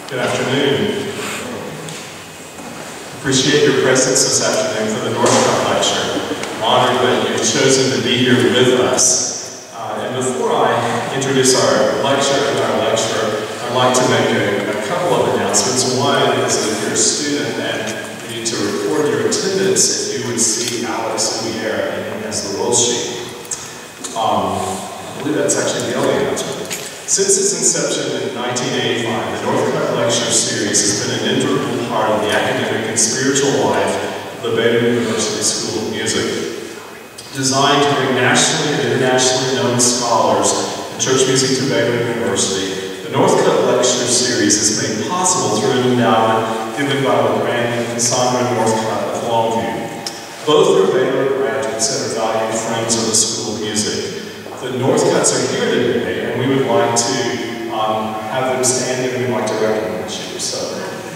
Good afternoon. Appreciate your presence this afternoon for the Northcutt Lecture. I'm honored that you've chosen to be here with us. And before I introduce our lecturer, I'd like to make a couple of announcements. One is that if you're a student and you need to record your attendance, if you would see Alex Hubiera, and he has the roll sheet. I believe that's actually the only announcement. Since its inception in 1985, the Northcutt Lecture Series has been an integral part of the academic and spiritual life of the Baylor University School of Music. Designed to bring nationally and internationally known scholars and church music to Baylor University, the Northcutt Lecture Series is made possible through an endowment given by LeGrand and Cassandra Northcutt of Longview. Both are Baylor graduates and are valued friends of the School of Music. The Northcutts are here today, and we would like to have them stand and we'd like to recognize you. So.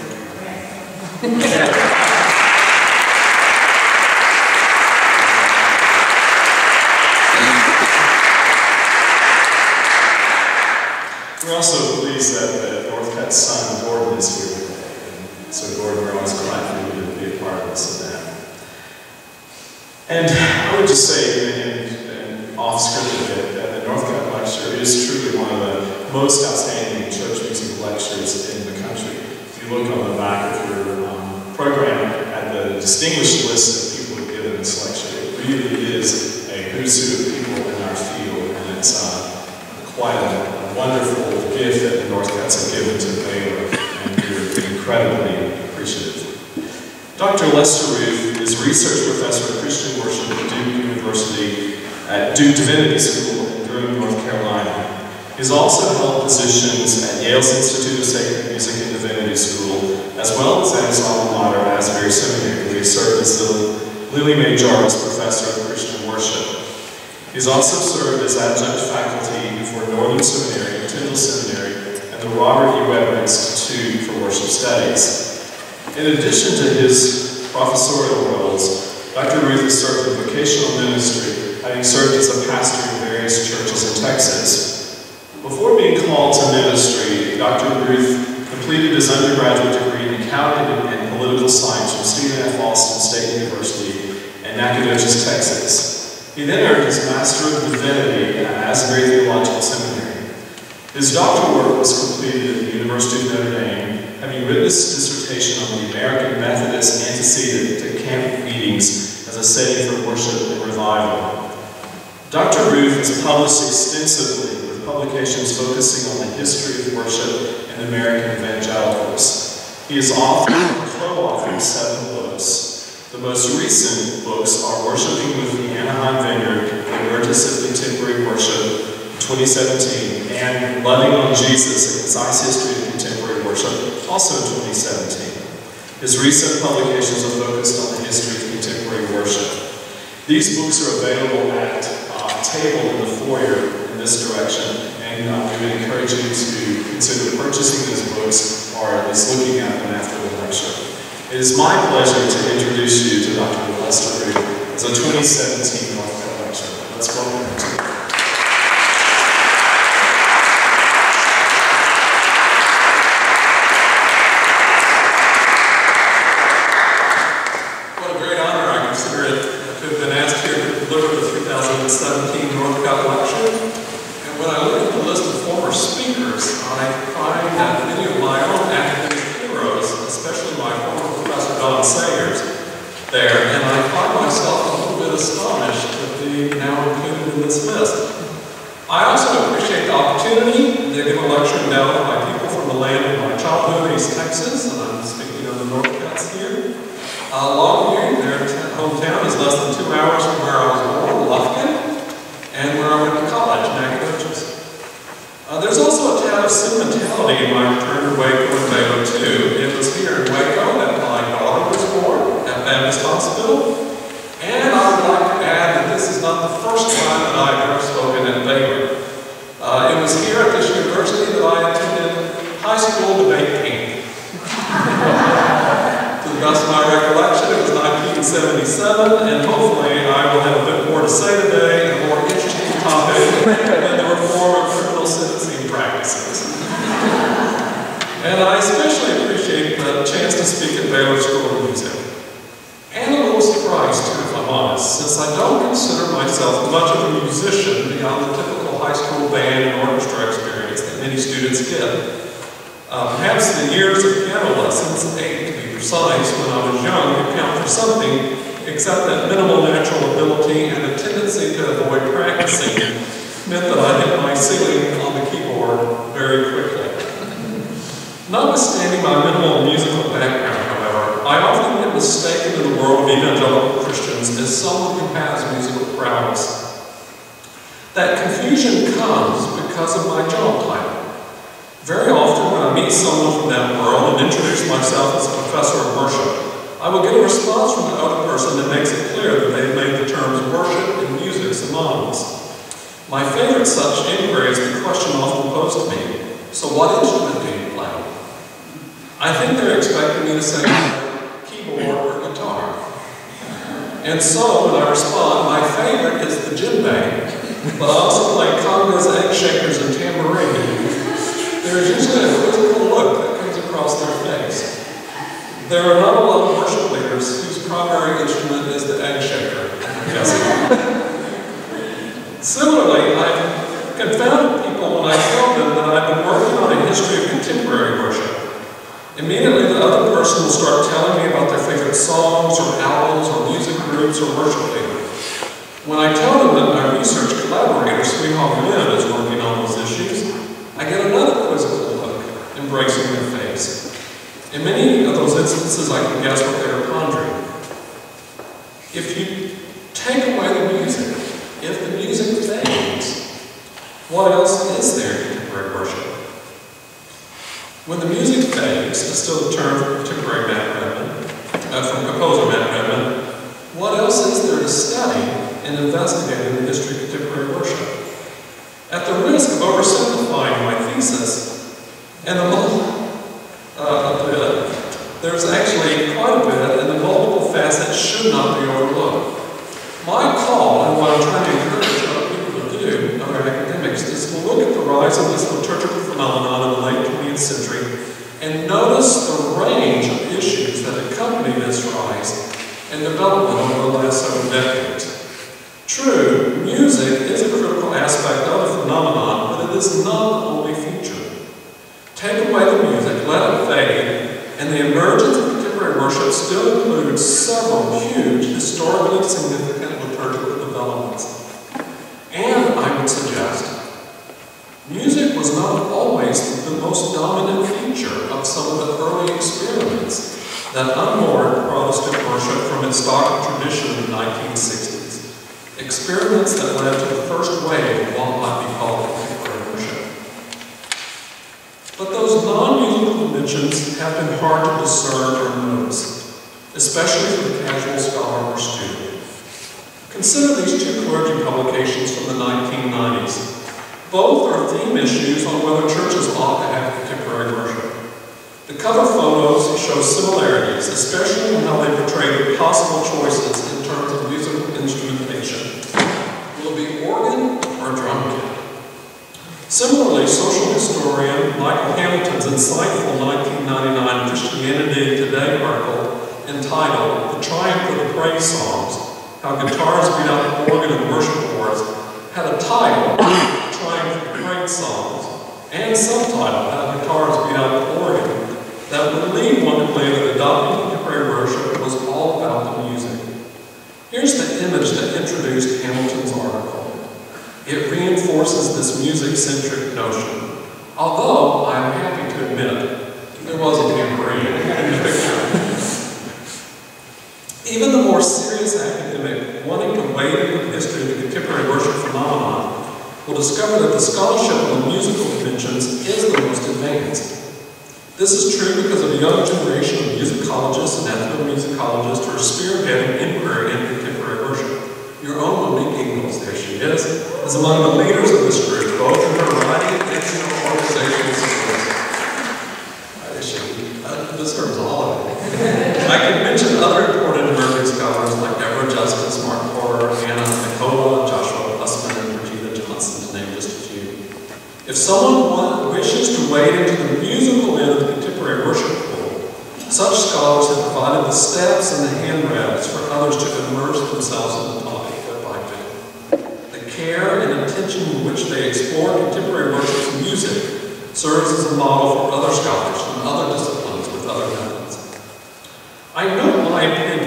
We're also pleased that the Northcutt's son, Gordon, is here today. And so, Gordon, we're always glad for you to be a part of this event. And I would just say, off-script a bit, that the Northcutt Lecture is truly one of the most outstanding church music lectures in the country. If you look on the back of your program at the distinguished list of people who have given this lecture, it really is a who's who of people in our field, and it's quite a wonderful gift that the Northcutts have given to Baylor, and we're incredibly appreciative. Dr. Lester Ruth is Research Professor of Christian Worship at Duke University at Duke Divinity School in Durham, North Carolina. He's also held positions at Yale's Institute of Sacred Music and Divinity School, as well as at his alma mater, Asbury Seminary, where he served as the Lily Mae Jarvis Professor of Christian Worship. He's also served as adjunct faculty for Northern Seminary, Tyndall Seminary, and the Robert E. Weber Institute for Worship Studies. In addition to his professorial roles, Dr. Ruth has served in vocational ministry, having served as a pastor in various churches in Texas. Before being called to ministry, Dr. Ruth completed his undergraduate degree in accounting and political science from Stephen F. Austin State University in Nacogdoches, Texas. He then earned his Master of Divinity at Asbury Theological Seminary. His doctoral work was completed at the University of Notre Dame, having written his dissertation on the American Methodist antecedent to camp meetings as a setting for worship and revival. Dr. Ruth has published extensively with publications focusing on the history of worship and American evangelicals. He has authored or co-authored 7 books. The most recent books are Worshiping with the Anaheim Vineyard, The Emergence of Contemporary Worship, 2017, and Loving on Jesus, A Concise History of Contemporary Worship, also in 2017. His recent publications are focused on the history of contemporary worship. These books are available at table in the foyer in this direction, and we would encourage you to consider purchasing these books or at least looking at them after the lecture. It is my pleasure to introduce you to Dr. Lester Ruth as a 2017 Northcutt lecturer. Let's welcome him to and hopefully I will have a bit more to say today and a more interesting topic than the reform of criminal sentencing practices. And I especially chance to speak at Baylor School of Music. And a little surprised too, if I'm honest, since I don't consider myself much of a musician beyond the typical high school band and orchestra experience that many students get. Perhaps the years of piano lessons, 8 to be precise, when I was young, account for something except that minimal natural ability and a tendency to avoid practicing meant that I hit my ceiling on the keyboard very quickly. Notwithstanding my minimal musical background, however, I often get mistaken in the world of evangelical Christians as someone who has musical prowess. That confusion comes because of my job title. Very often when I meet someone from that world and introduce myself as a professor of worship, I will get a response from the other person that makes it clear that they've made the terms worship and music synonymous. My favorite such inquiry is the question often posed to me, so what instrument do you play? I think they're expecting me to say keyboard or guitar. And so when I respond, my favorite is the djembe, but I also play congas, egg shakers, and tambourine. There is usually a quizzical look that comes across their face. There are not a lot of worship leaders whose primary instrument is the egg shaker, I'm guessing. Similarly, I've confounded people when I tell them that I've been working on a history of contemporary worship. Immediately, the other person will start telling me about their favorite songs or albums or music groups or worship leaders. When I tell them that my research collaborator, Sweetheart Lynn, is working on those issues, I get another quizzical look, embracing their face. In many of those instances, I can guess what they are pondering. If you take away the music, if the music fades, what else is there in contemporary worship? When the music fades, to steal the term from contemporary Matt Redman, from composer Matt Redman, what else is there to study and investigate in the history of contemporary worship? At the risk of oversimplifying my thesis, and a bit, there's actually quite a bit, and the multiple facets should not be overlooked. My call, and what I'm trying to encourage other people to do, other academics, is to look at the rise of this liturgical phenomenon in the late 20th century and notice the range of issues that accompany this rise and development over the last several decades. True, music is a critical aspect of the phenomenon, but it is not the only feature. Take away the music, let it fade, and the emergence of contemporary worship still includes several huge, historically significant liturgical developments. And I would suggest, music was not always the most dominant feature of some of the early experiments that unmoored Protestant worship from its stock tradition in the 1960s. Experiments that led to the first wave of what might be called contemporary worship. But those non-musical dimensions have been hard to discern or notice, especially for the casual scholar or student. Consider these two clergy publications from the 1990s. Both are theme issues on whether churches ought to have contemporary worship. The cover photos show similarities, especially in how they portray the possible choices in terms of musical instrumentation. Will it be organ or drum kit? Similarly, social historian Michael Hamilton's insightful 1999 Christianity Today article entitled "The Triumph of the Praise Songs: How Guitars Beat Out the Organ in Worship Wars" had a title, "Triumph of the Praise Songs," and subtitle, "How Guitars Beat Out the Organ," that would lead one to believe that adopting contemporary worship was all about the music. Here's the image that introduced Hamilton's article. It reinforces this music-centric notion, although I am happy to admit there was a tambourine in the picture. Even the more serious academic wanting to wade into the history of the contemporary worship phenomenon will discover that the scholarship on the musical dimensions is the most advanced. This is true because of a young generation of musicologists and ethnomusicologists who are spearheading inquiry into contemporary worship. Your own Monique Ingalls, there she is among the leaders of this group, both in her writing and in her organizational skills. She deserves all of it. I can mention other important emerging scholars like Deborah Justice, Mark Porter, Anna Nicola, Joshua Bussman, and Regina Johnson, to name just a few. If someone wishes to wade into the musical end of the contemporary worship pool, such provided the steps and the handrails for others to immerse themselves in the topic bit by bit. The care and attention in which they explore contemporary worship's music serves as a model for other scholars from other disciplines with other methods. I note my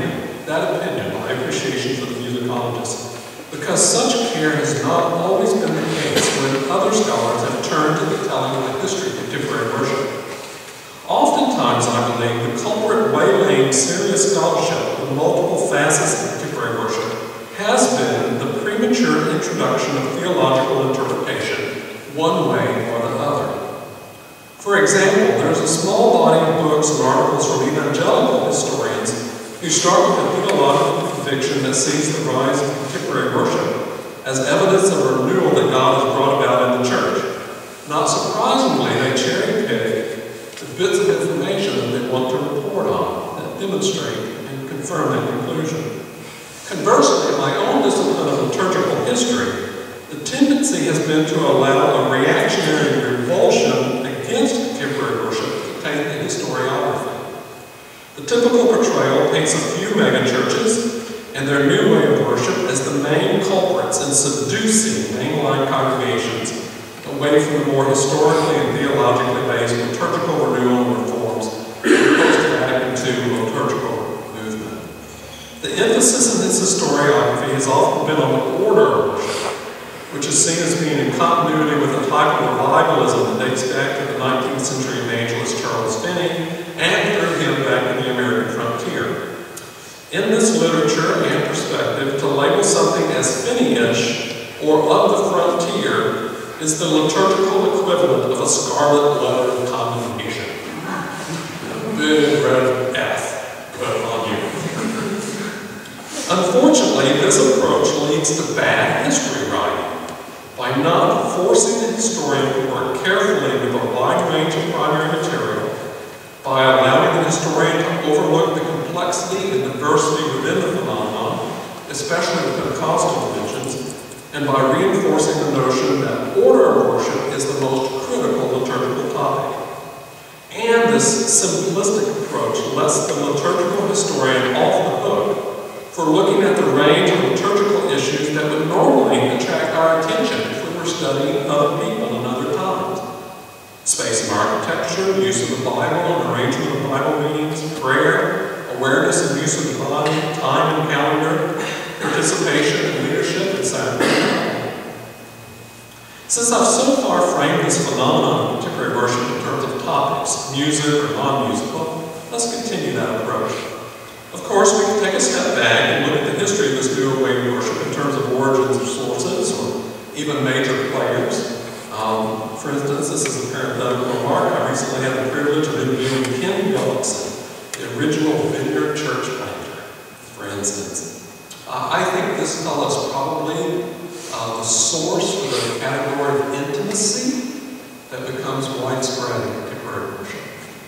appreciation for the musicologist, because such care has not always been the case when other scholars have turned to the telling of the history of contemporary worship. Oftentimes, I believe, the culprit waylaying serious scholarship of multiple facets of contemporary worship has been the premature introduction of theological interpretation, one way or the other. For example, there is a small body of books and articles from evangelical historians who start with a theological conviction that sees the rise of contemporary worship as evidence of a renewal that God has brought about in the church. Not surprisingly, they cherry-pick the bits of information that they want to report on that demonstrate and confirm that conclusion. Conversely, in my own discipline of liturgical history, the tendency has been to allow a reactionary revulsion against contemporary worship to taint the historiography. The typical portrayal paints a few megachurches and their new way of worship as the main culprits in seducing mainline congregations away from the more historically and theologically based liturgical renewal and reforms of the post-Vatican II liturgical movement. The emphasis in this historiography has often been on the order of worship, which is seen as being in continuity with a type of revivalism that dates back to the 19th century evangelist Charles Finney and through him back in the American frontier. In this literature and perspective, to label something as Finney-ish or of the frontier is the liturgical equivalent of a scarlet letter of condemnation. A big red F put on you. Unfortunately, this approach leads to bad history writing. By not forcing the historian to work carefully with a wide range of primary material, by allowing the historian to overlook the complexity and diversity within the phenomenon, especially the Pentecostal dimensions, and by reinforcing the notion that order of worship is the most critical liturgical topic. And this simplistic approach lets the liturgical historian off the hook for looking at the range of liturgical issues that would normally attract our attention if we were studying other people in other times. Space and architecture, use of the Bible and arrangement of Bible readings, prayer, awareness and use of the body, time and calendar, participation in leadership, and sacrament. Since I've so far framed this phenomenon of contemporary worship in terms of topics, music or non-musical, let's continue that approach. Of course, we can take a step back and look at the history of this new way of worship in terms of origins or sources, or even major players. For instance, this is a parenthetical remark. I recently had the privilege of interviewing Ken Gullickson, the original Vineyard church planter, for instance. I think this fellow is probably the source for the category of intimacy that becomes widespread in contemporary worship.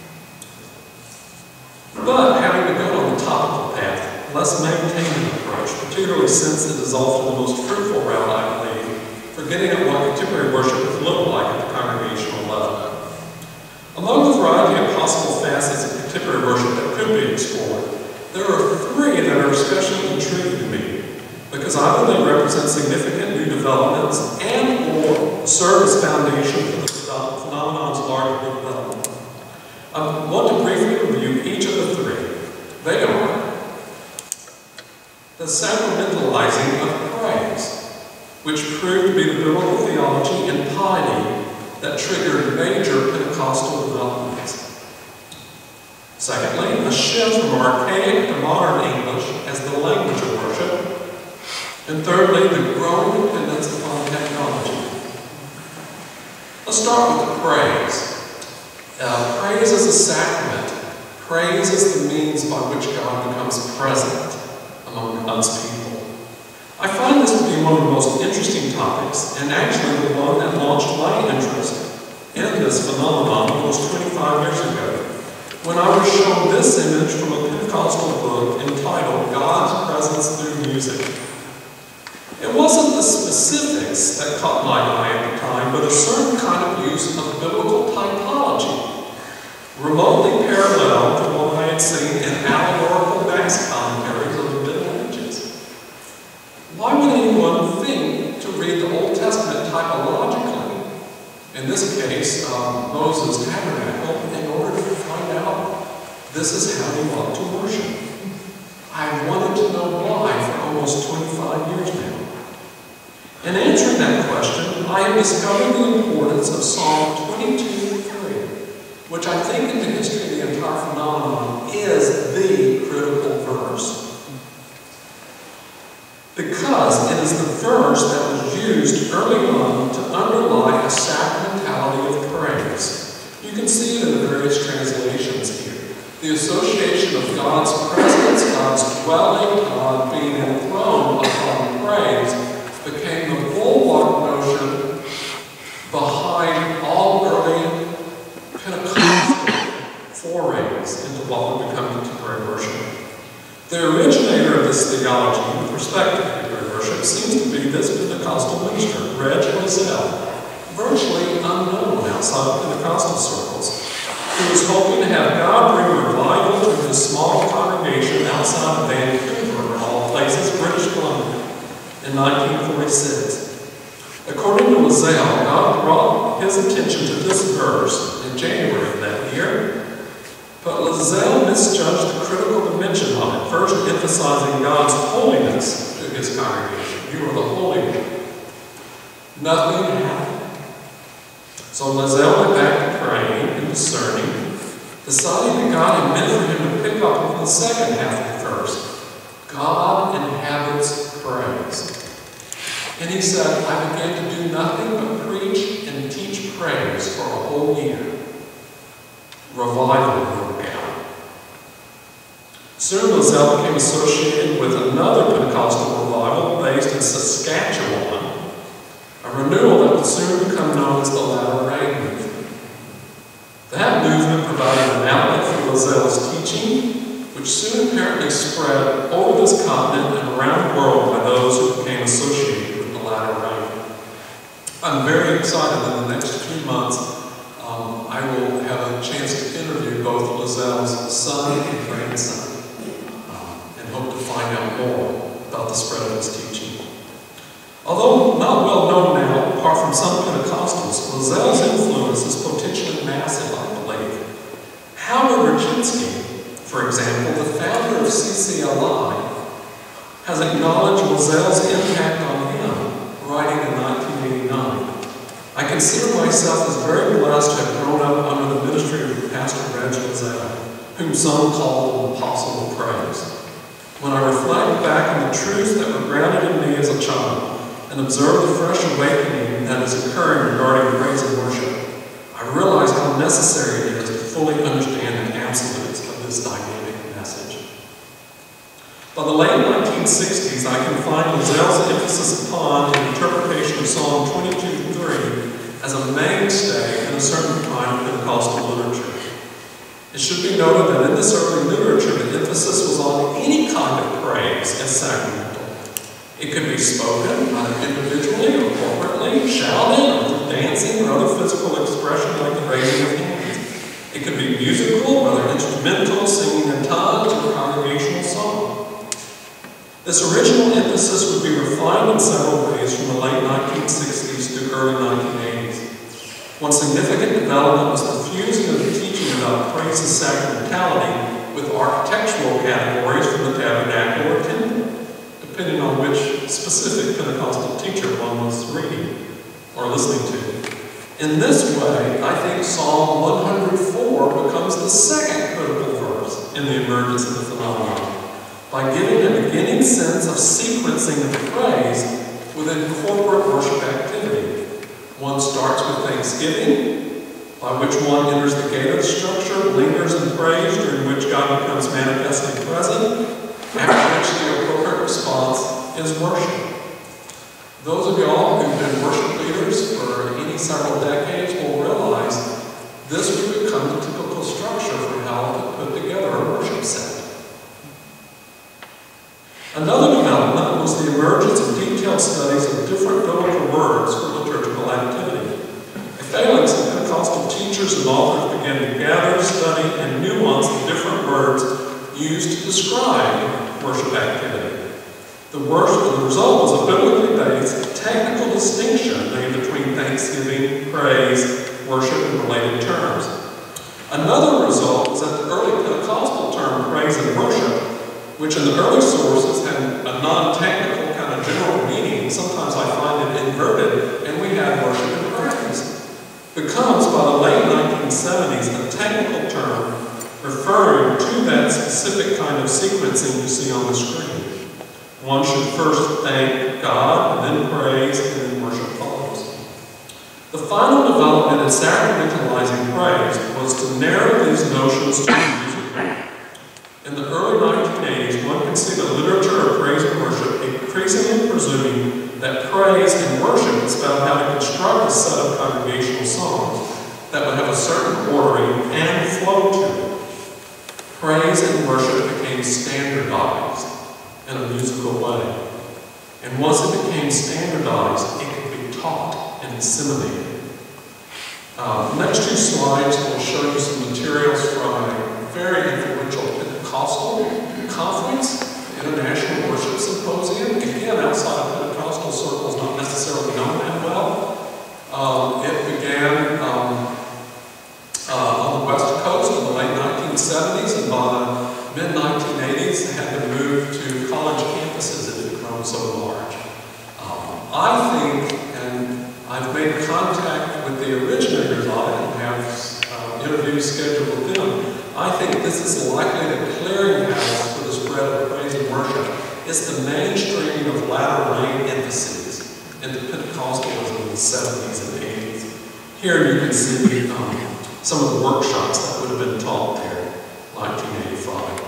But having begun on the topical path, let's maintain an approach, particularly since it is often the most fruitful route, I believe, for getting at what contemporary worship would look like at the congregational level. Among the variety of possible facets of contemporary worship that could be explored, there are three that are especially intriguing to me, because I believe they represent significant new developments and/or serve as foundation for the phenomenon's larger development. I want to briefly review each of the three. They are the sacramentalizing of praise, which proved to be the biblical theology and piety that triggered major Pentecostal developments. Secondly, a shift from archaic to modern English as the language of worship. And thirdly, the growing dependence upon technology. Let's start with the praise. Praise is a sacrament. Praise is the means by which God becomes present among God's people. I find this to be one of the most interesting topics, and actually the one that launched my interest in this phenomenon almost 25 years ago, when I was shown this image from a Pentecostal book entitled God's Presence Through Music. It wasn't the specifics that caught my eye at the time, but a certain kind of use of biblical typology, remotely parallel to what I had seen in Alan Tabernacle in order to find out this is how you ought to worship. I wanted to know why for almost 25 years now. In answering that question, I have discovered the importance of Psalm 22:3, which I think in the history of the entire phenomenon is the critical verse. Because it is the verse that was used early on to underlie a sacramentality of praise. You can see it in the various translations here. The association of God's presence, God's dwelling, God being enthroned upon praise, became the bulwark notion behind all early Pentecostal forays into what would become contemporary worship. The originator of this theology with respect to contemporary worship seems to be this Pentecostal minister, Reg Loisel, virtually unknown outside of Pentecostal circles, who was hoping to have God bring revival to his small congregation outside of Vancouver, of all places, British Columbia, in 1946. According to Loisel, God brought his attention to this verse in January of that year, but Loisel misjudged the critical dimension of it, first emphasizing God's holiness to his congregation. You are the Holy One. Nothing happened. So Loisel went back to praying and discerning, deciding that God had meant for him to pick up on the second half of the verse. God inhabits praise. And he said, I began to do nothing but preach and teach praise for a whole year. Revival broke out. Soon Loisel became associated with another Pentecostal revival based in Saskatchewan, a renewal that would soon become known as the Latter Rain movement. That movement provided an outlet for Loisel's teaching, which soon apparently spread over this continent and around the world by those who became associated with the Latter Rain. I'm very excited that in the next few months I will have a chance to interview both Loisel's son and grandson and hope to find out more about the spread of his teaching. Although not well known now, apart from some Pentecostals, Loisel's influence is potentially massive, I believe. Howard Raczynski, for example, the founder of CCLI, has acknowledged Loisel's impact on him, writing in 1989. I consider myself as very blessed to have grown up under the ministry of Pastor Reg Loisel, whom some call an apostle of praise. When I reflect back on the truths that were grounded in me as a child and observe the fresh awakening that is occurring regarding praise and worship, I realize how necessary it is to fully understand the absolutes of this dynamic message. By the late 1960s, I can find Loisel's emphasis upon an interpretation of Psalm 22:3 as a mainstay in a certain kind of Pentecostal literature. It should be noted that in this early literature, the emphasis was on any kind of praise as sacramental. It could be spoken, either individually or corporately, shouted, or through dancing or other physical expression like the raising of hands. It could be musical, whether instrumental, singing in tongues, or congregational song. This original emphasis would be refined in several ways from the late 1960s to early 1980s. One significant development was the fusing of the teaching about praise and sacramentality with architectural categories from the tabernacle or temple, depending on which specific Pentecostal teacher one was reading or listening to. In this way, I think Psalm 104 becomes the second critical verse in the emergence of the phenomenon, by giving a beginning sense of sequencing of praise within corporate worship activity. One starts with thanksgiving, by which one enters the gate of the structure, lingers in praise, during which God becomes manifestly present, after which the appropriate response is worship. Those of y'all who've been worship leaders for any several decades will realize this would become the typical structure for how to put together a worship set. Another development was the emergence of detailed studies of different biblical words for liturgical activity. A phalanx of Pentecostal teachers and authors began to gather, study, and nuance the different words used to describe worship activity. The result was a biblically based technical distinction made between thanksgiving, praise, worship, and related terms. Another result is that the early Pentecostal term praise and worship, which in the early sources had a non-technical kind of general meaning, sometimes I find it inverted, and we have worship and praise, becomes by the late 1970s a technical term referring to that specific kind of sequencing you see on the screen. One should first thank God, and then praise, and then worship follows. The final development in sacramentalizing praise was to narrow these notions to music. In the early 1980s, one can see the literature of praise and worship increasingly presuming that praise and worship is about how to construct a set of congregational songs that would have a certain ordering and flow to it. Praise and worship became standardized in a musical way. And once it became standardized, it could be taught and disseminated. The next two slides will show you some materials from a very influential Pentecostal conference, the International Worship Symposium, again outside of Pentecostal circles, not necessarily known that well. It began on the West Coast in the late 1970s, and by the mid-1980s, they had to move to college campuses that had grown so large. I think, and I've made contact with the originators of it and have interviews scheduled with them, I think this is likely the clearinghouse for the spread of praise and worship. It's the mainstreaming of latter rain emphases into Pentecostalism in the 70s and 80s. Here you can see some of the workshops that would have been taught there, 1985.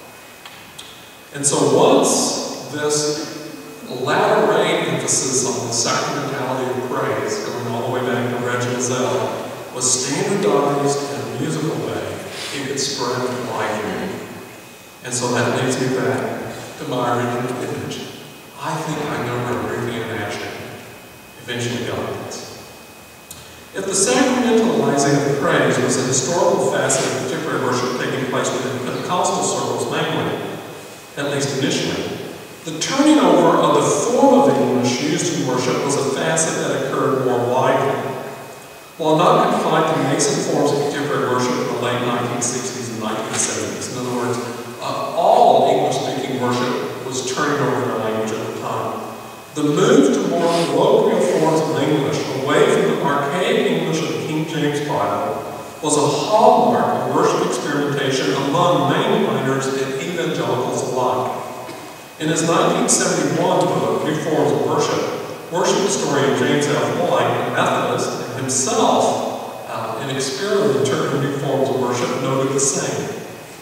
And so once this latter rain emphasis on the sacramentality of praise, going all the way back to Reginald Zell, was standardized in a musical way, it could spread widely. And so that leads me back to my original image. I think I know where Ruth Ann Ashton eventually got this. If the sacramentalizing of praise was a historical facet of contemporary worship taking place within Pentecostal circles mainly, at least initially, the turning over of the form of English used in worship was a facet that occurred more widely. While not confined to nascent forms of contemporary worship in the late 1960s and 1970s, in other words, all English-speaking worship was turning over their language at the time. The move to more colloquial forms of English, away from the archaic English of the King James Bible, was a hallmark of worship experimentation among mainliners and evangelicals alike. In his 1971 book, New Forms of worship historian James F. White, a Methodist, and himself, in experimenting interpreting new forms of worship, noted the same.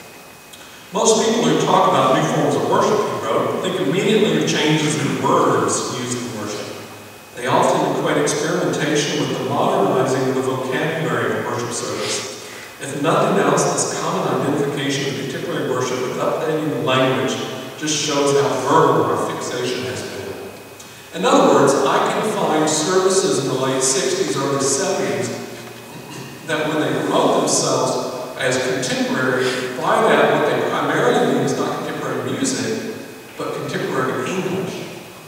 Most people who talk about new forms of worship, he wrote, think immediately of changes in words used in worship. They often equate experimentation with the modernizing of the vocabulary of worship service. If nothing else, this common identification of contemporary worship with updating the language just shows how verbal our fixation has been. In other words, I can find services in the late 60s, early 70s that when they promote themselves as contemporary, by that what they primarily mean is not contemporary music, but contemporary English.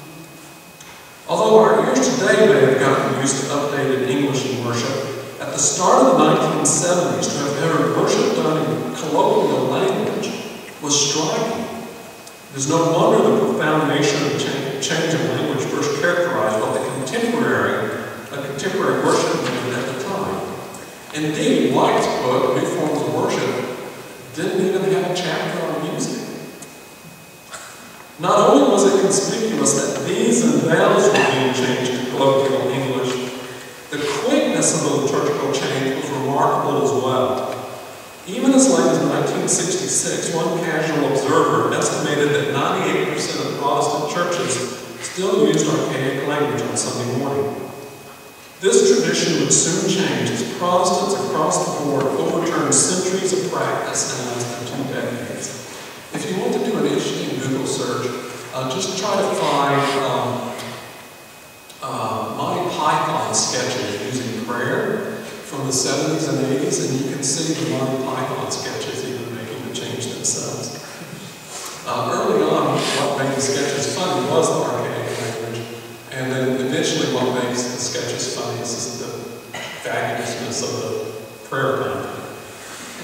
Although our ears today may have gotten used to updated English in worship, at the start of the 1970s, to have heard worship done in colloquial language was striking. It is no wonder the profound nature of change of language first characterized what a contemporary worship movement at the time. Indeed, White's book, New Forms of Worship, didn't even have a chapter on music. Not only was it conspicuous that these and thous were being changed to colloquial English, the quickness of the liturgical change was remarkable as well. Even as late as 1966, one casual observer estimated that 98% of Protestant churches still used archaic language on Sunday morning. This tradition would soon change as Protestants across the board overturned centuries of practice in less than 2 decades. If you want to do an interesting Google search, just try to find Monty Python sketches using prayer from the 70s and 80s, and you can see the Monty Python sketches even making the change themselves. Early on, what made the sketches funny was the archaic language, and then eventually what makes the sketches funny is the vacuousness of the prayer content.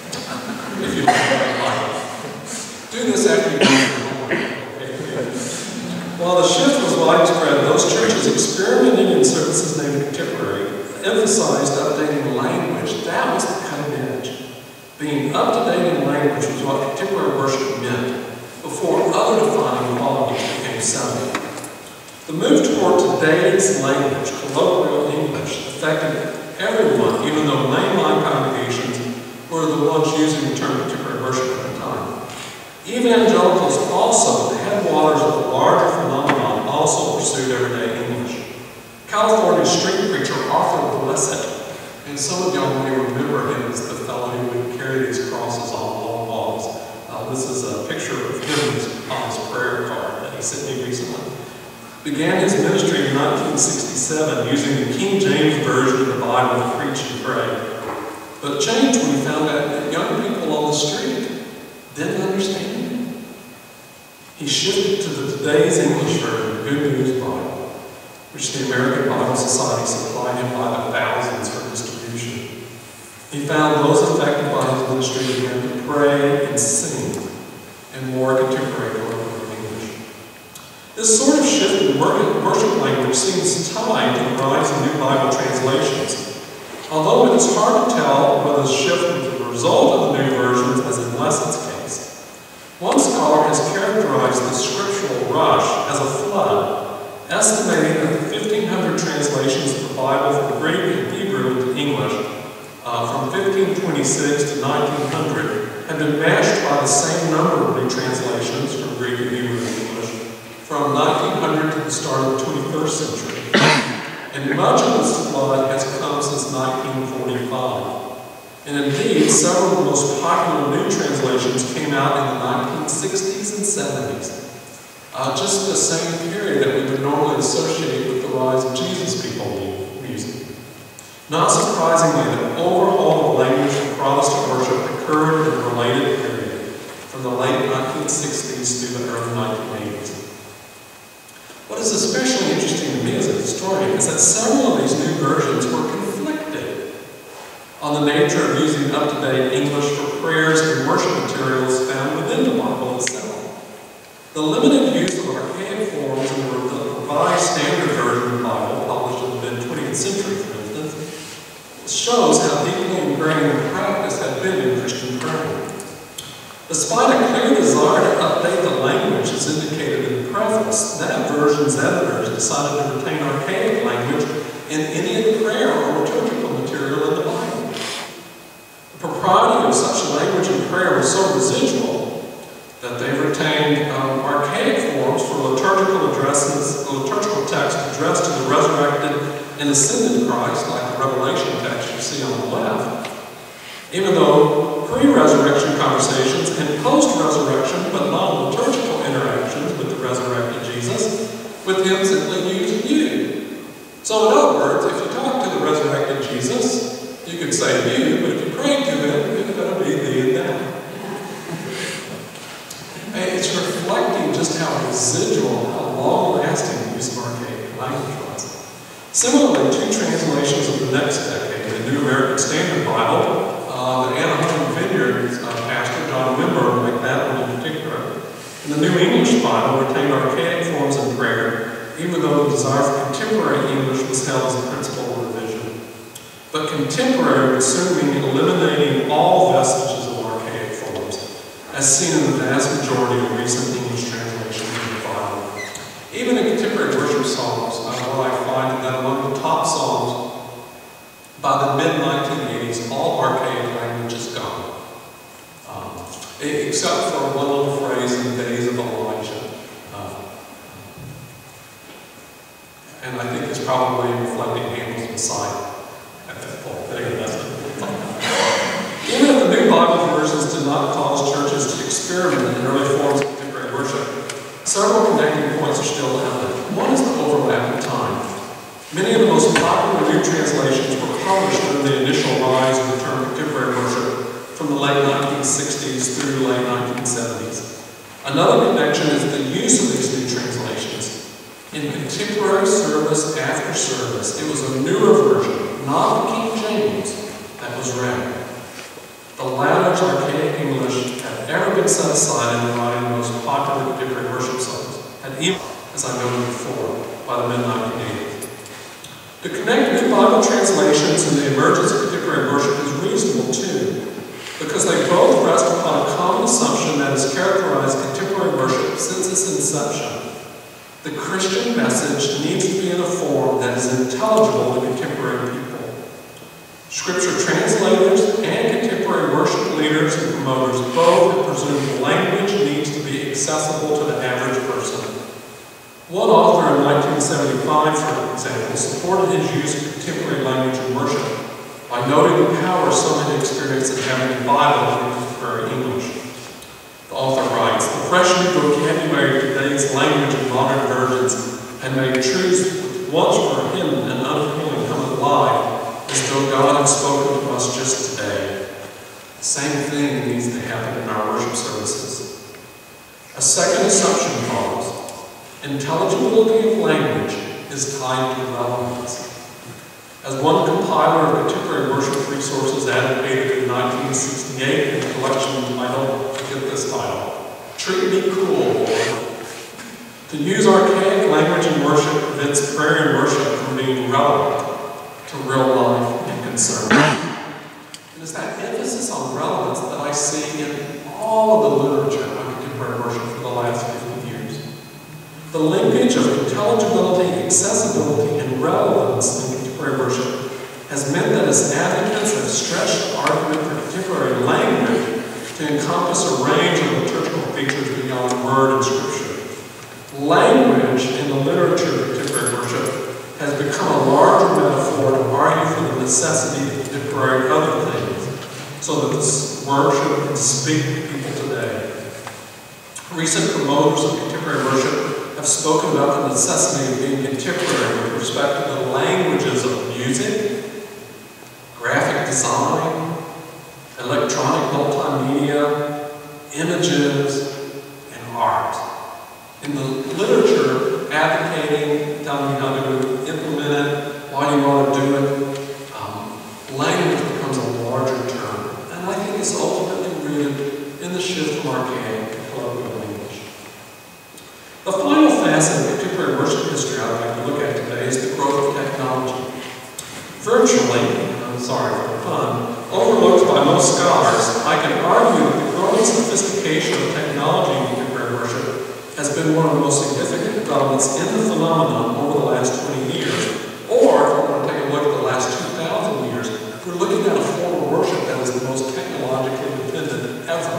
this is named Contemporary, emphasized updating language. That was the cutting edge. Being up-to-date in language was what contemporary worship meant before other defining qualities became settled. The move toward today's language, colloquial English, affected everyone, even though mainline congregations were the ones using the term contemporary worship at the time. Evangelicals also, the headwaters of the larger phenomenon, also pursued everyday English. California street preacher Arthur Blessed, and some of y'all may remember him as the fellow who would carry these crosses on long walls. This is a picture of him on his prayer card that he sent me recently. Began his ministry in 1967 using the King James Version of the Bible to preach and pray. But changed when he found out that young people on the street didn't understand him. He shifted to the today's English version, the Good News Bible, which the American Bible Society supplied him by the thousands for distribution. He found those affected by his ministry began to pray and sing in more contemporary colloquial English. This sort of shift in worship language seems tied to the rise of new Bible translations, although it is hard to tell whether the shift was the result of the new versions as in Lesson's case. One scholar has characterized the scriptural rush as a flood, estimating that the 1,500 translations of the Bible from Greek and Hebrew into English from 1526 to 1900 have been matched by the same number of new translations from Greek and Hebrew to English from 1900 to the start of the 21st century. And much of this flood has come since 1945. And indeed, several of the most popular new translations came out in the 1960s and 70s. Just the same period that we would normally associate with the rise of Jesus people music. Not surprisingly, the overhaul of language for Protestant worship occurred in a related period, from the late 1960s through the early 1980s. What is especially interesting to me as a historian is that several of these new versions were conflicted on the nature of using up-to-date English for prayers and worship materials found within the Bible itself. The limited use of archaic forms in the Revised Standard Version of the Bible, published in the mid-20th century, for instance, shows how deeply ingrained the practice had been in Christian prayer. Despite a clear desire to update the language as indicated in the preface, that version's editors decided to retain archaic language in any of the prayer or liturgical material in the Bible. The propriety of such language in prayer was so residual that they retained archaic forms for liturgical text addressed to the resurrected and ascended Christ, like the Revelation text you see on the left, even though pre-resurrection conversations and post-resurrection but non-liturgical interactions with the resurrected Jesus, with him simply used you. So in other words, if you talk to the resurrected Jesus, you could say you, but if you pray to him, it's going to be thee and them. It's reflecting just how residual, how long-lasting the use of archaic language was. Similarly, two translations of the next decade, the New American Standard Bible, the Anaheim Vineyard pastor, John Wimber, like that one in particular, and the New English Bible retained archaic forms in prayer, even though the desire for contemporary English was held as a principle of revision. But contemporary would soon mean eliminating all vestiges of archaic forms, as seen in the vast majority of recent English translations of the Bible. Even in contemporary worship songs, what I find that among the top songs by the mid-1980s, all archaic language is gone. Except for one little phrase in the days of Elijah. And I think it's probably reflecting Handel's Messiah at that point. Even if the new Bible versions did not cause churches to experiment in early forms of contemporary worship, several connecting points are still evident. One is the overlap in time. Many of the most popular new translations were published during the initial rise of the term contemporary worship from the late 1960s through the late 1970s. Another connection is the use of these new translations. In contemporary service after service, it was a newer version, not the King James, that was read. The latter's archaic English had ever been set aside in writing the most popular contemporary worship songs, and even, as I noted before, by the mid-1980s. To connect new Bible translations and the emergence of contemporary worship is reasonable too, because they both rest upon a common assumption that has characterized contemporary worship since its inception. The Christian message needs to be in a form that is intelligible to contemporary people. Scripture translators and contemporary worship leaders and promoters both have presumed language needs to be accessible to the average person. One author in 1975, for example, supported his use of contemporary language in worship by noting the power some had experienced in having the Bible in contemporary English. The author writes, "The fresh new vocabulary of today's language in modern versions had made truths which once were hidden and unappealing come alive, as though God had spoken to us just today. The same thing needs to happen in our worship services." A second assumption follows. Intelligibility of language is tied to relevance. As one compiler of contemporary worship resources advocated in 1968 in a collection titled, get this title, "Treat Me Cool, Lord." To use archaic language in worship prevents prayer and worship from being relevant to real life and concern. It is that emphasis on relevance that I see in all of the literature on contemporary worship for the last 50 years. The linkage of intelligibility, accessibility, and relevance in contemporary worship has meant that its advocates have stretched the argument for contemporary language to encompass a range of liturgical features beyond word and scripture. Language in the literature of contemporary worship has become a larger metaphor to argue for the necessity of contemporary other things, so that this worship can speak to people today. Recent promoters of contemporary worship have spoken about the necessity of being contemporary with respect to the languages of music, graphic design, electronic multimedia, images, and art. In the literature, advocating, telling you how to implement it, why do you want to do it, language becomes a larger term. And I think it's ultimately rooted in the shift from archaic to colloquial English. The final facet of contemporary worship history I'd like to look at today is the growth of technology. Virtually, I'm sorry for the pun, overlooked by most scholars, I can argue that the growing sophistication of technology in contemporary worship has been one of the most significant developments in the phenomenon over the last 20 years. Or, if we want to take a look at the last 2,000 years, we're looking at a form of worship that is the most technologically dependent ever.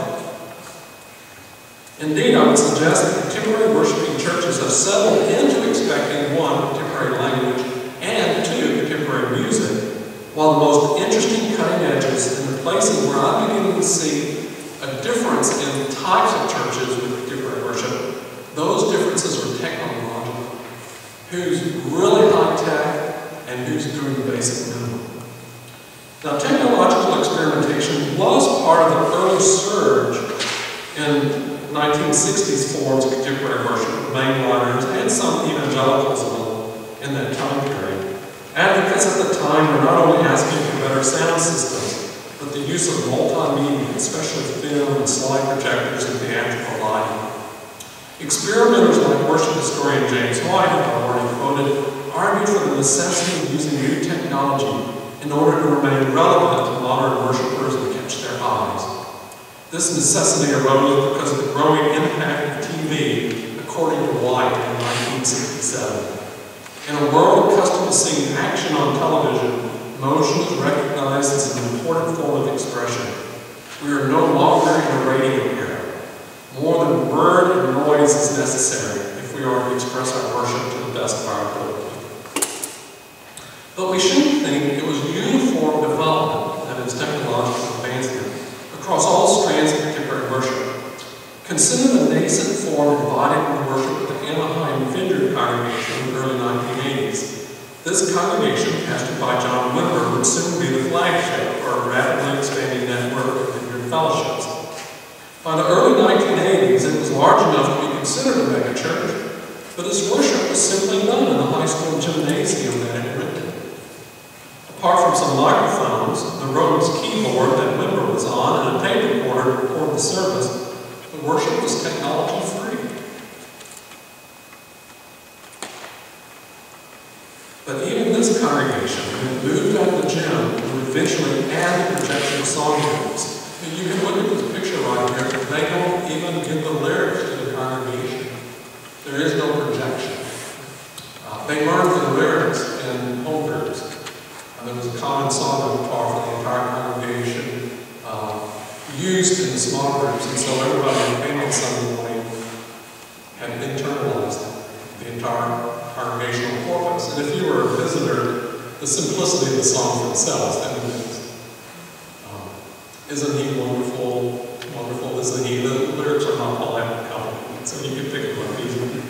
Indeed, I would suggest that contemporary worshiping churches have settled into expecting, one, contemporary language, and two, contemporary music, while the most interesting cutting edges and the places where I'm beginning to see a difference in types of churches with contemporary worship, those differences are technological. Who's really high-tech and who's doing the basic minimum. Now, technological experimentation was part of the early surge in 1960s forms of contemporary worship, mainliners, and some evangelicals in that time period. Advocates at the time were not only asking for better sound systems, but the use of multimedia, especially film and slide projectors and theatrical lighting. Experimenters like worship historian James White, who I've already quoted, argued for the necessity of using new technology in order to remain relevant to modern worshipers and catch their eyes. This necessity arose because of the growing impact of TV, according to White in 1967. In a world accustomed to seeing action on television, motion is recognized as an important form of expression. We are no longer in a radio era. More than word and noise is necessary if we are to express our worship to the best of our ability. But we shouldn't think it was uniform development, that is, technological advancement, across all strands of contemporary worship. Consider the nascent form embodied in the worship of the Anaheim Vineyard congregation in the early 1980s. This congregation, pastored by John Wimber, would soon be the flagship for a rapidly expanding network of vineyard fellowships. By the early 1980s, it was large enough to be considered a mega church, but its worship was simply done in the high school gymnasium that it rented. Apart from some microphones, the Rhodes keyboard that Wimber was on, and a tape recorder to record the service, the worship was technology-free. But even this congregation, when it moved out of the gym, would eventually add the projection of song lyrics. And you can look at this picture right here. They don't even give the lyrics to the congregation. There is no projection. They learned the lyrics in home groups. There was a common song repertoire for the entire congregation used in the small groups, and so everybody who came on Sunday morning had internalized the entire congregational corpus. And if you were a visitor, the simplicity of the songs themselves evidenced. Isn't he wonderful? Wonderful isn't he? The lyrics are not all that complicated, so you can pick them up easily.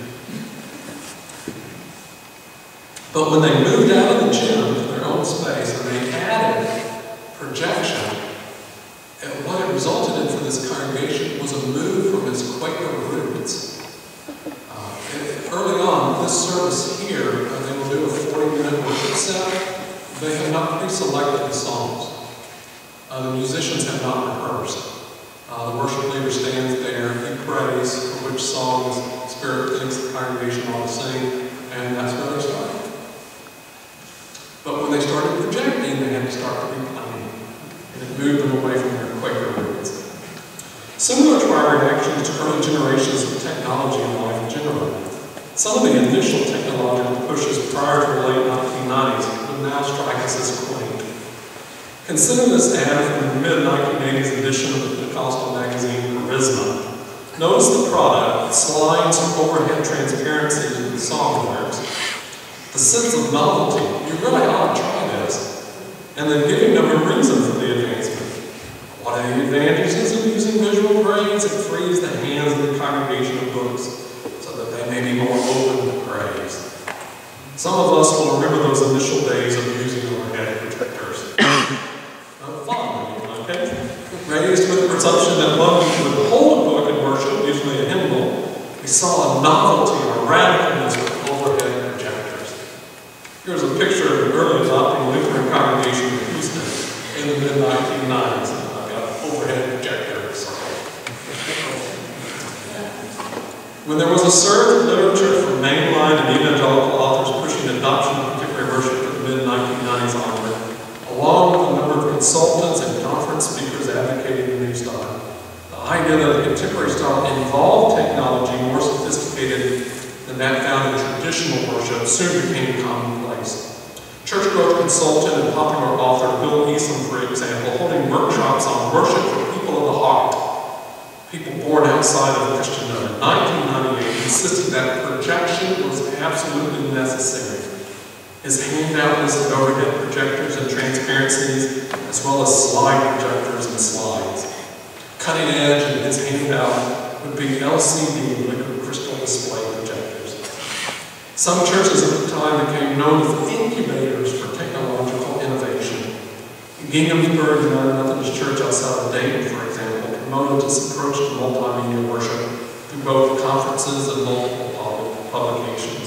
But when they moved out of the gym to their own space and they added projection, and what it resulted in for this congregation was a move from its Quaker roots. Early on, this service here, they will do a 40-minute worship set. They have not pre-selected the songs. The musicians have not rehearsed. The worship leader stands there, he prays for which song the Spirit thinks the congregation ought to sing, and that's where they started. But when they started projecting, they had to start replaying, and it moved them away from their Quaker roots. Similar to our reactions to early generations of technology in life generally, some of the initial technological pushes prior to the late 1990s would now strike us as quaint. Consider this ad from the mid-1980s edition of the Pentecostal magazine Charisma. Notice the product, slides or overhead transparencies with the song lyrics. The sense of novelty, you really ought to try this. And then giving them a reason for the advancement. What are the advantages of using visual praise? It frees the hands of the congregation of books so that they may be more open to praise. Some of us will remember those initial days of using overhead projectors. Raised with the presumption that one would hold a book in worship, usually a hymnal, we saw a novelty or radicalness with overhead projectors. Here's a picture of an early adopting Lutheran congregation in Houston in the mid-1990s. I've got an overhead projector circle. When there was a surge of literature from mainline and evangelical authors pushing adoption of contemporary worship to the mid-1990s onward, along with a number of consultants and conference speakers advocating the new style. The idea that the contemporary style involved technology more sophisticated than that found in traditional worship soon became commonplace. Church growth consultant and popular author Bill Eason, for example, holding workshops on worship for people of the heart, people born outside of Christendom, in 1998 insisted that projection was absolutely necessary. His handout listed overhead projectors and transparencies, as well as slide projectors and slides. Cutting edge in his handout would be LCD, liquid crystal display projectors. Some churches at the time became known as incubators for technological innovation. Ginghamsburg United Methodist Church outside of Dayton, for example, promoted this approach to multimedia worship through both conferences and multiple publications.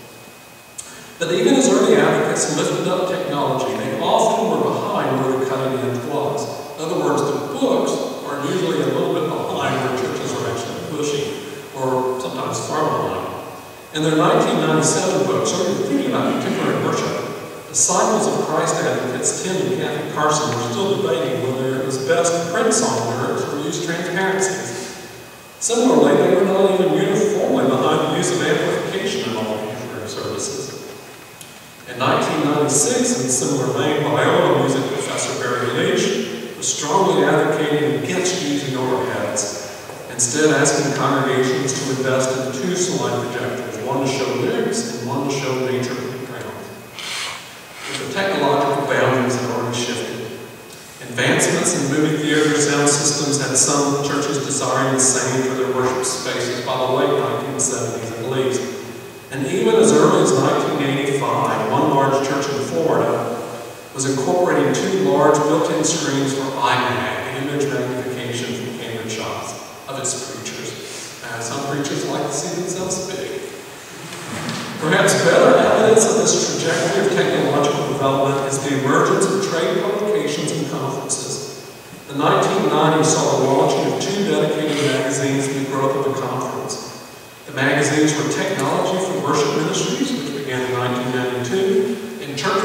But even as early advocates lifted up technology, they often were behind where the cutting edge was. In other words, the books are usually a little bit behind where churches are actually pushing, or sometimes far behind. In their 1997 book, so you're thinking about contemporary worship, Disciples of Christ advocates Tim and Kathy Carson were still debating whether it was best to print song lyrics or use transparencies. Similarly, they were not even uniformly behind the use of amplification in all contemporary services. In 1996, in a similar vein, Biola music professor Barry Leach was strongly advocating against using overheads, instead asking congregations to invest in 2 slide projectors, one to show lyrics and one to show nature background. But the technological boundaries had already shifted. Advancements in movie theater sound systems had some churches desiring the same for their worship spaces by the late 1970s at least. And even as early as 1985, one large church in Florida was incorporating 2 large built-in screens for iMac, image magnification from Cambridge shots, of its preachers. Some preachers like to see themselves big. Perhaps better evidence of this trajectory of technological development is the emergence of trade publications and conferences. The 1990s saw the launching of 2 dedicated magazines and the growth of a conference. The magazines were Technology for Worship Ministries, which began in 1992, and Church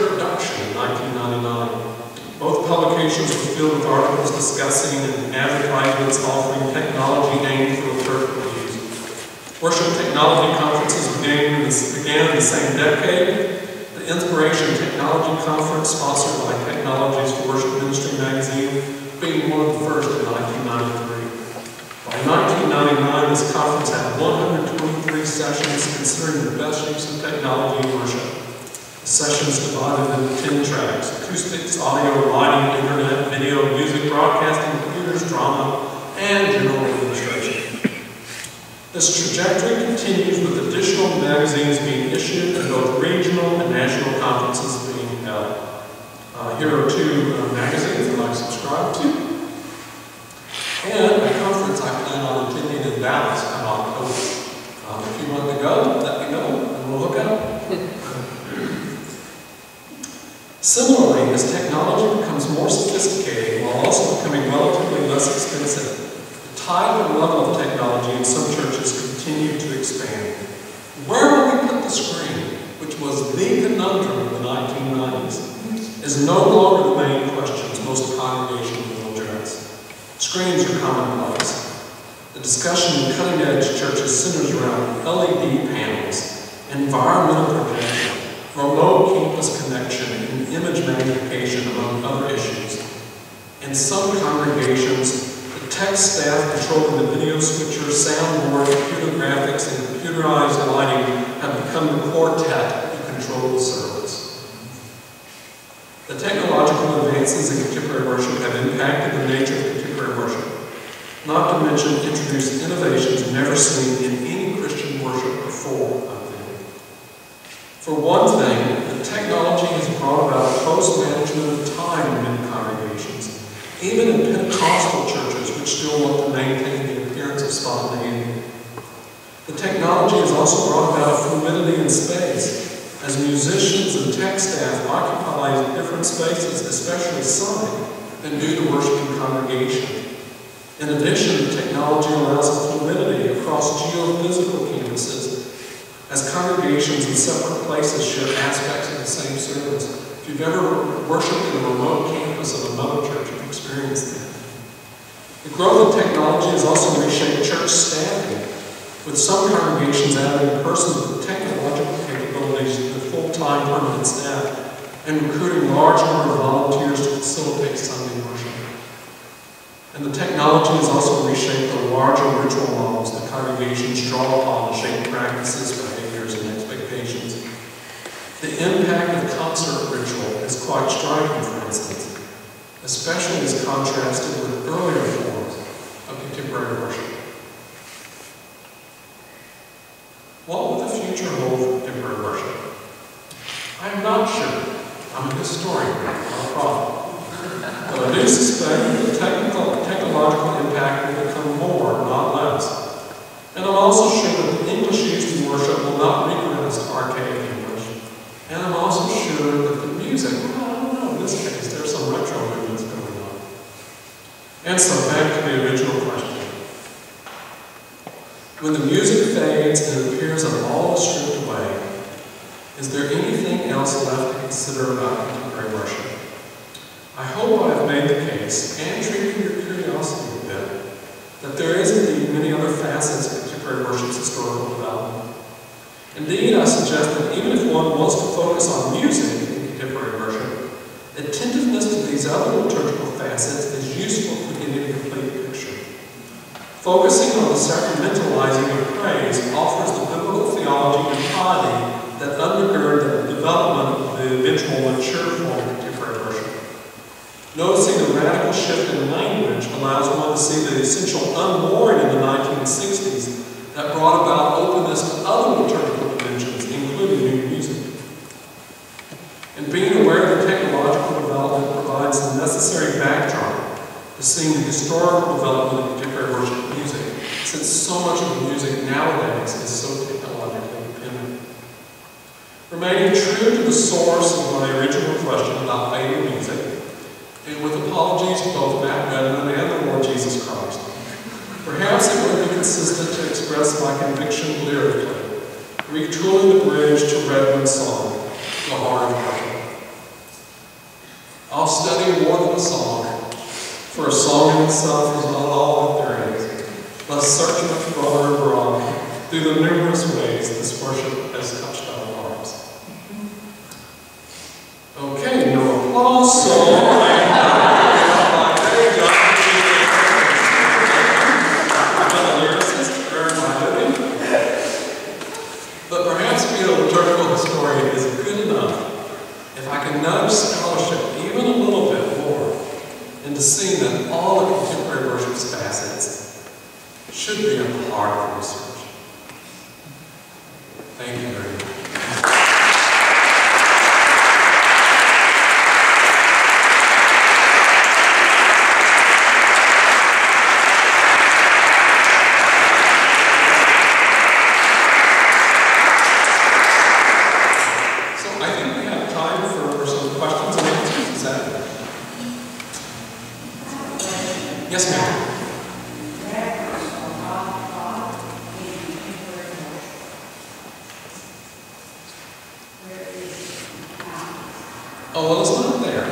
publications were filled with articles discussing and advertisements offering technology aimed for liturgical use. Worship technology conferences began in the same decade. The Inspiration Technology Conference, sponsored by Technologies for Worship Ministry magazine, being one of the first in 1993. By 1999, this conference had 123 sessions considering the best use of technology in worship. The sessions divided into 10 tracks: acoustics, audio, lighting, internet, video, music, broadcasting, computers, drama, and general administration. This trajectory continues with additional magazines being issued and both regional and national conferences being held. Here are two magazines that I subscribe to. And a conference I plan on attending in Dallas in October. If you want to go, let me know and we'll hook up. Similarly, as technology becomes more sophisticated while also becoming relatively less expensive, the type and level of technology in some churches continue to expand. Where will we put the screen, which was the conundrum of the 1990s, is no longer the main questions most congregations will address. Screens are commonplace. The discussion in cutting-edge churches centers around LED panels, environmental protection, remote campus connection, and image magnification, among other issues. In some congregations, the tech staff controlling the video switcher, soundboard, computer graphics, and computerized lighting have become the quartet who control the service. The technological advances in contemporary worship have impacted the nature of contemporary worship, not to mention introduced innovations never seen in any Christian worship before, I think. For one thing, the technology has brought about close management of time in many congregations, even in Pentecostal churches which still want to maintain the appearance of spontaneity. The technology has also brought about fluidity in space, as musicians and tech staff occupy different spaces, especially sonic, than do the worshiping congregation. In addition, the technology allows fluidity across geophysical campuses, as congregations in separate places share aspects of the same service. If you've ever worshipped in a remote campus of another church, you've experienced that. The growth of technology has also reshaped church staffing, with some congregations adding persons with technological capabilities to full-time permanent staff and recruiting large number of volunteers to facilitate Sunday worship. And the technology has also reshaped the larger ritual models that congregations draw upon to shape practices, behaviors, and expectations. The impact of concert ritual is quite striking, for instance, especially as contrasted with earlier forms of contemporary worship. What will the future hold for contemporary worship? I am not sure. I'm a historian, not a prophet. But I do suspect that the technological impact will become more, not less. And I'm also sure that the English used in worship will not regress to archaic English. And I'm also sure that the music, well, I don't know, in this case, there's some retro movements going on. And so back to the original question. When the music fades and it appears that all is stripped away, is there anything else left to consider about contemporary worship? I hope I have made the case, and treated your curiosity a bit, that there is indeed many other facets of contemporary worship's historical development. Indeed, I suggest that even if one wants to focus on music in contemporary worship, attentiveness to these other liturgical facets is useful for getting a complete picture. Focusing on the sacramentalizing of praise offers the biblical theology and piety that undergird the development of the eventual mature form of contemporary worship. Noticing the radical shift in language allows one to see the essential unmooring in the 1960s that brought about openness to other liturgical dimensions, including new music. And being aware that technological development provides the necessary backdrop to seeing the historical development of contemporary worship music, since so much of the music nowadays is so technologically dependent. Remaining true to the source of my original question about fading music, and with apologies to both Matt Redman and the Lord Jesus Christ, perhaps it would be consistent to express my conviction lyrically, retooling the bridge to Redman's song, The Heart of Worship. I'll study more than a song, for a song in itself is not all that there is. Let's search much broader and broad through the numerous ways this worship has touched our hearts. Okay, no applause, so I am my day job. I'm a lyricist, earn my living. But perhaps being a liturgical historian is good enough if I can nudge scholarship even a little bit more into seeing that all of contemporary worship's facets should be a part of research. Thank you very much. Yes, ma'am. Oh, well, it's not there.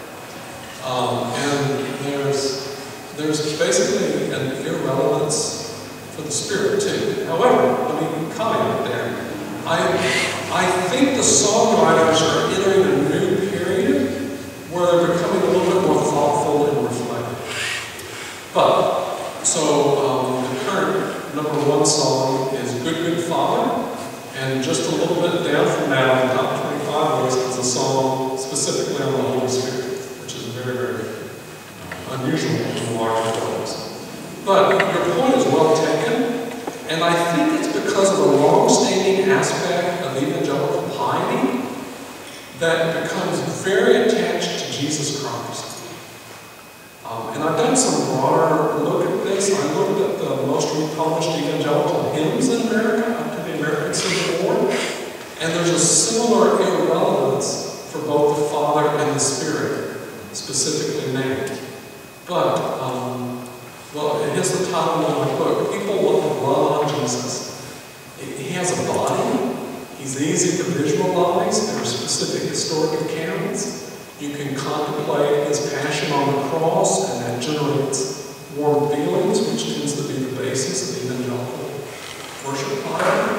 And there's basically an irrelevance for the Spirit, too. However, let me comment there. I think the songwriters are entering a new period where they're becoming a little bit more thoughtful and reflective. But, so the current #1 song is Good, Good Father, and just a little bit down from that on the top 25 list is a song specifically on the Holy Spirit, which is very, very unusual in large films. But your point is well taken, and I think it's because of a long-standing aspect of evangelical piety that becomes very attached to Jesus Christ. And I've done some broader look at this. I looked at the most republished evangelical hymns in America up to the American Civil War, and there's a similar irrelevance for both the Father and the Spirit, specifically named. But, well, here's the title of my book. People want to dwell on Jesus. He has a body. He's easy to visualize. There are specific historic accounts. You can contemplate his passion on the cross, and that generates warm feelings, which tends to be the basis of evangelical worship piety.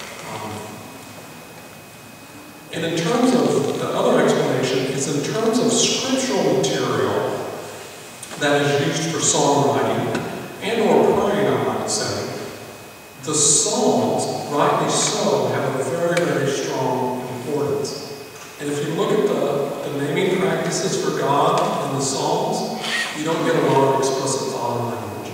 And in terms of the other explanation, is in terms of scriptural material that is used for songwriting and or praying, I might say, the Psalms, rightly so, have a very, very strong importance. And if you look at the naming practices for God in the Psalms, you don't get a lot of explicit Father language.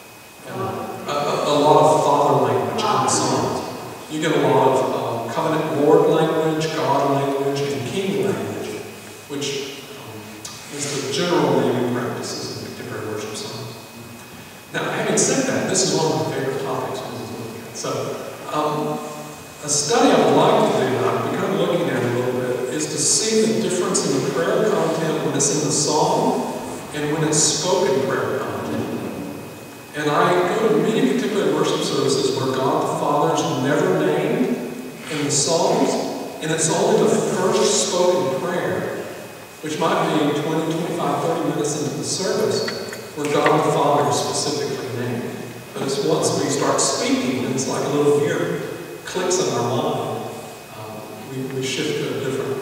A lot of Father language in the Psalms. You get a lot of covenant Lord language, God language, and King language, which is the general naming practices in contemporary worship songs. Now, having said that, this is one of my favorite topics. So, a study I would like to do, and I've begun looking at it a little bit, is to see the difference in the prayer content when it's in the song and when it's spoken prayer content. And I go to many contemporary worship services where God the Father is never named in the Psalms, and it's only the first spoken prayer, which might be 20, 25, 30 minutes into the service, where God the Father is specifically named. But it's once we start speaking, and it's like a little gear clicks in our mind, we shift to a different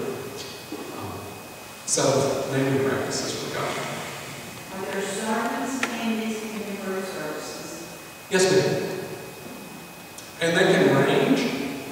set of naming practices for God. Are there sermons in these contemporary services? Yes, ma'am. And they can range.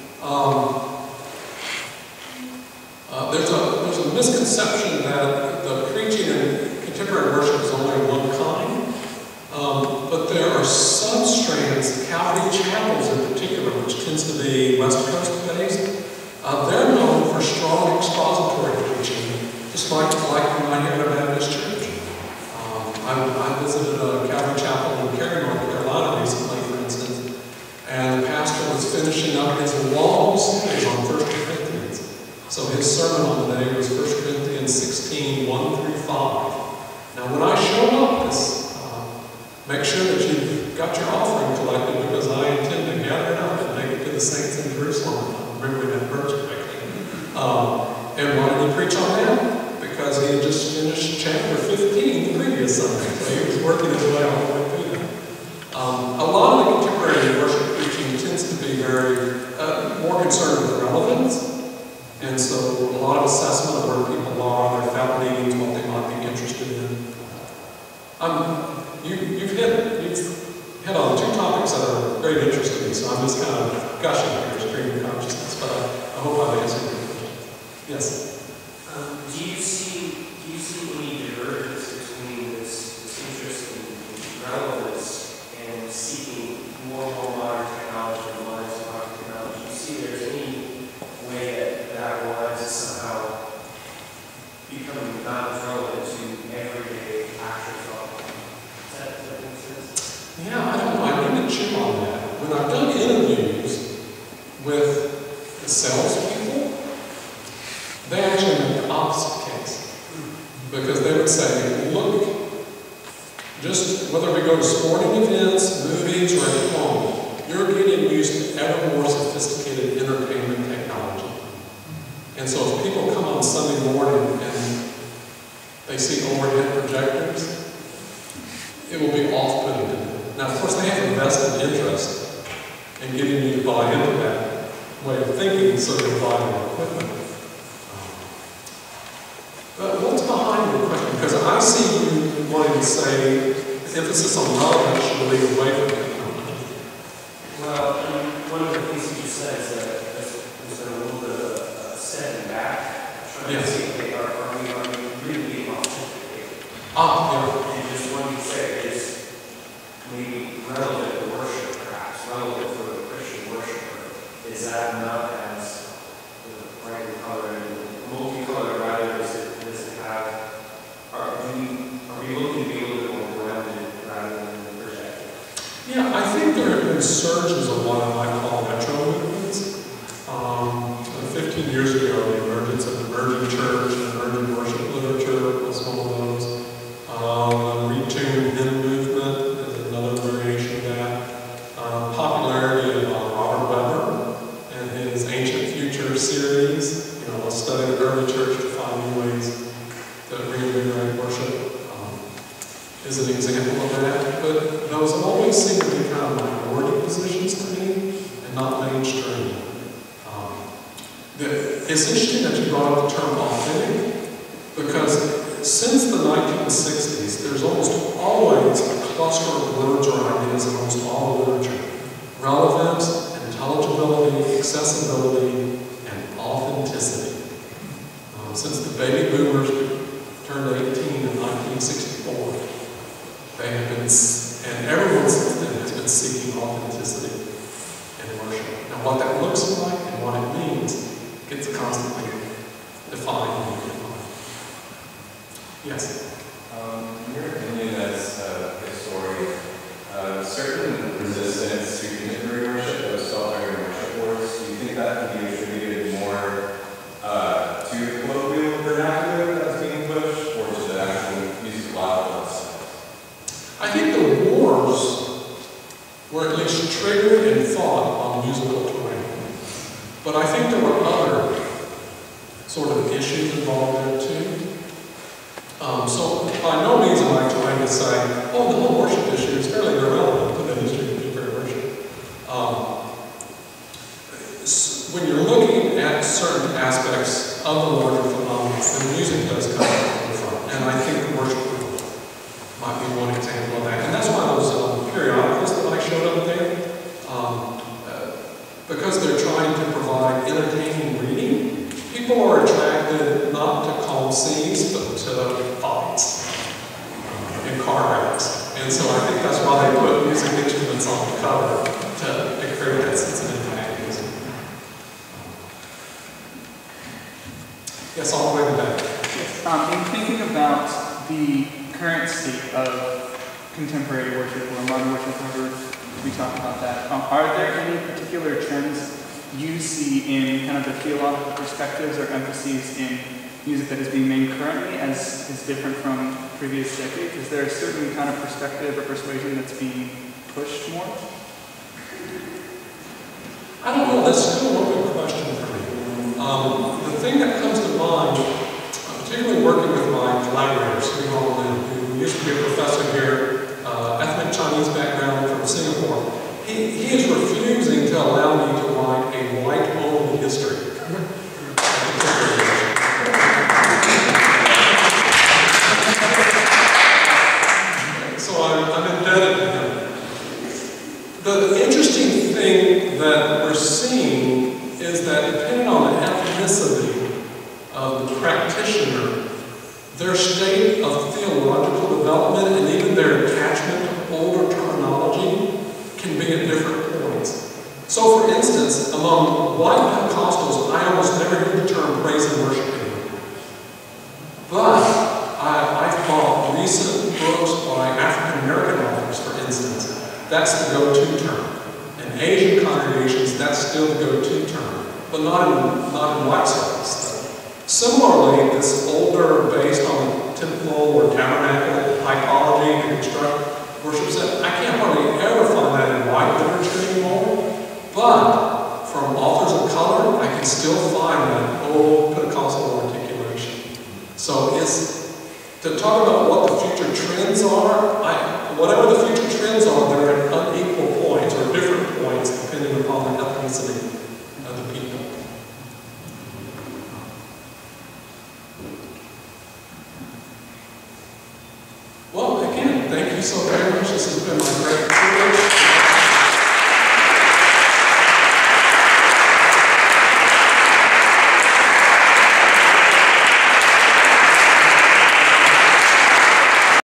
There's a misconception that the preaching in contemporary worship is only one kind. But there are sub-strands, Calvary chapels in particular, which tends to be West Coast based. They're known for strong expository preaching, just like you might hear at a Baptist church. I visited a Calvary chapel in Cary, North Carolina recently, for instance, and the pastor was finishing up his long series on 1 Corinthians. So his sermon on the day was 1 Corinthians 16, 1 through 5. Now when I show up make sure that you've got your offering collected, because I intend to gather it up and make it to the saints in Jerusalem. I'm remembering that verse correctly. And why did he preach on that? Because because he had just finished chapter 15 the previous Sunday, so he was working his way all the way through that. A lot of the contemporary worship preaching tends to be very more concerned with relevance, and so a lot of assessment of where people are, their felt needs, what they might be interested in. You've hit on two topics that are great interest to me, so I'm just kind of gushing here, stream of consciousness, but I hope I've answered your question. Yes? Do you see any divergence between this interest in relevance and seeking more modern technology and modern technology? Do you see there's any way that aligns is somehow becoming not as relevant to everyday actual problem? Does that make sense? Yeah, I don't know. I need to chew on that. When I've done interviews with the salespeople, they actually make the opposite case. Because they would say, look, just whether we go to sporting events, movies, or at home, you're getting used to ever more sophisticated entertainment technology. And so if people come on Sunday morning and they see overhead projectors, it will be off-putting to them. Now, of course, they have a vested interest in getting you to buy into that way of thinking, so they're buying their equipment. But what's behind your question? Because I see you wanting to say the emphasis on relevance should lead away from technology. Well, one of the things you just said is that there's been a little bit of a stepping back, trying to see if they are we really being authentic. Yeah. And just wanting to say is maybe relevant to worship, perhaps relevant for the Christian worshiper. Is that not as brightly colored and multicolored? Rather, does it have? Are we looking to be a little bit more grounded rather than projected? Yeah, I think there have been surges of what I might call retro movements. 15 years ago, the emergence of emerging church and emerging worship literature was one of those. The retuned hymn movement is another variation of that. Popularity of Robert Weber and his Ancient Future series, let's study the early church to find new ways to reinvigorate worship, is an example of that. But those always seem to be kind of minority positions to me and not mainstream. It's interesting that you brought up the term authentic, because since the 1960s, there's almost always a cluster of words or ideas in almost all literature. Relevance, intelligibility, accessibility, and authenticity. Since the baby boomers turned 18 in 1964, they have been, and everyone since then has been seeking authenticity in worship. Now what that looks like and what it means gets constantly defined and redefined. Yes? In your opinion as a historian, certain resistance to contemporary worship, those self-driving worship boards, do you think that can be attributed more to the colloquial vernacular that's being pushed, or to the actual use of loud words? I think the wars were at least triggered and fought on musical terrain. But I think there were other sort of issues involved there too. So by no means am I trying to say, oh, the whole worship issue is fairly irrelevant to the history of contemporary worship. When you're looking at certain aspects of the larger phenomena, the music does come to the front. And I think the worship group might be one example of that. And that's why those periodicals that I showed up there, because they're trying to provide entertaining reading, people are attracted not to calm scenes, but to fights and car wrecks. And so I think that's why they put music instruments on the cover to create that sense of antagonism. Yes, all the way to back. In thinking about the current state of contemporary worship or modern worship, however we talk about that, are there any particular trends you see in kind of the theological perspectives or emphases in music that is being made currently as is different from previous decades? Is there a certain kind of perspective or persuasion that's being pushed more? I don't know, that's still an open question for me. The thing that comes to mind, particularly working with my collaborators, who used to be a professor here, ethnic Chinese background from Singapore. He is refusing to allow me to write a white-only history. So I'm indebted to him. The interesting thing that we're seeing is that depending on the ethnicity of the practitioner, their state of theological development and even their attachment to older terminology can be at different points. So for instance, among white Pentecostals, I almost never hear the term praise and worship anymore. But I've bought recent books by African American authors, for instance. That's the go-to term. In Asian congregations, that's still the go-to term, but not in white circles. Similarly, this older, based on temple or tabernacle typology and construct worship set, I can't hardly ever find that in white literature anymore. But from authors of color, I can still find that old Pentecostal articulation. So to talk about what the future trends are, whatever the future trends are, they're at unequal points or different points depending upon the ethnicity of the people. Well, again, thank you so very much. This has been my great